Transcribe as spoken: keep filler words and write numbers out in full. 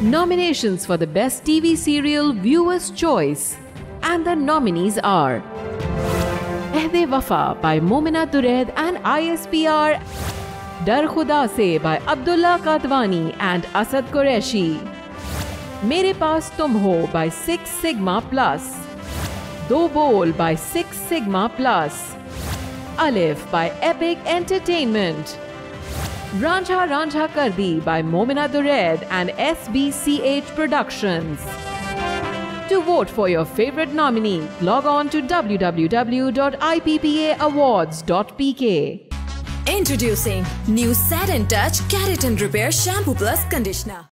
Nominations for the Best T V Serial Viewer's Choice. And the nominees are Ehde Wafa by Momina Dured and I S P R, Dar Khuda Se by Abdullah Kadwani and Asad Qureshi, Mere Paas Tum Ho by Six Sigma Plus, Do Bol by Six Sigma Plus, Alif by Epic Entertainment, Ranjha Ranjha Kardi by Momina Dured and S B C H Productions. To vote for your favorite nominee, log on to w w w dot i p p a awards dot p k. Introducing new Satin Touch Keratin Repair Shampoo Plus Conditioner.